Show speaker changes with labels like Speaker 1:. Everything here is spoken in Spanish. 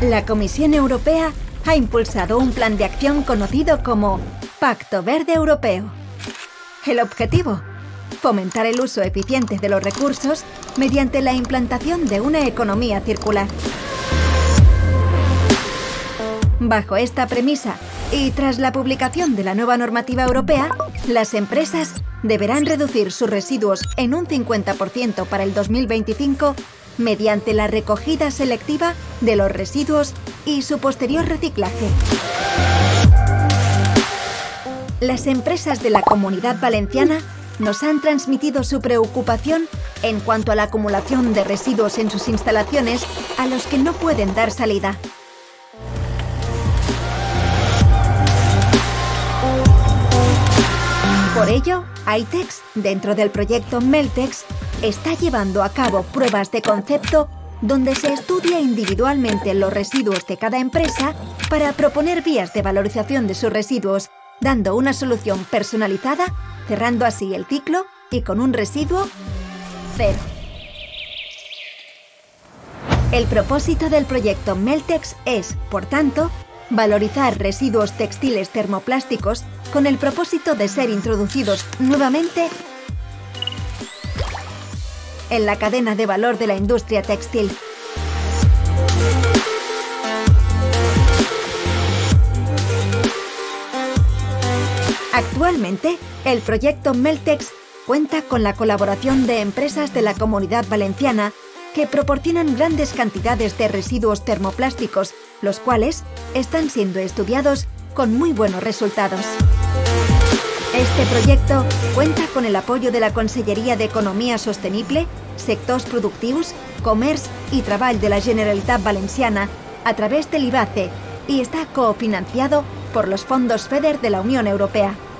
Speaker 1: La Comisión Europea ha impulsado un plan de acción conocido como Pacto Verde Europeo. El objetivo: fomentar el uso eficiente de los recursos mediante la implantación de una economía circular. Bajo esta premisa, y tras la publicación de la nueva normativa europea, las empresas deberán reducir sus residuos en un 50% para el 2025 mediante la recogida selectiva de los residuos y su posterior reciclaje. Las empresas de la Comunidad Valenciana nos han transmitido su preocupación en cuanto a la acumulación de residuos en sus instalaciones a los que no pueden dar salida. Por ello, AITEX, dentro del proyecto Meltex, está llevando a cabo pruebas de concepto donde se estudia individualmente los residuos de cada empresa para proponer vías de valorización de sus residuos, dando una solución personalizada, cerrando así el ciclo y con un residuo cero. El propósito del proyecto Meltex es, por tanto, valorizar residuos textiles termoplásticos con el propósito de ser introducidos nuevamente en la cadena de valor de la industria textil. Actualmente, el proyecto Meltex cuenta con la colaboración de empresas de la Comunidad Valenciana que proporcionan grandes cantidades de residuos termoplásticos, los cuales están siendo estudiados con muy buenos resultados. Este proyecto cuenta con el apoyo de la Conselleria d'Economia Sostenible, Sectors Productius, Comerç i Treball de la Generalitat Valenciana a través del IBACE y está cofinanciado por los fondos FEDER de la Unión Europea.